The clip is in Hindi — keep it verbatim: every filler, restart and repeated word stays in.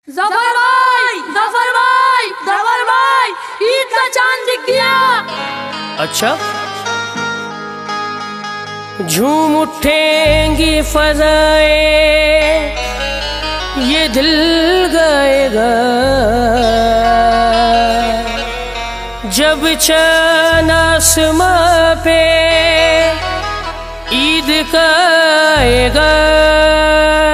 जफर भाई, जफर भाई, जफर भाई, ईद का चांद दिख गया। अच्छा, झूम उठेंगी फज़ाएं, ये दिल गाएगा जब चाँद आसमां पे ईद का आएगा।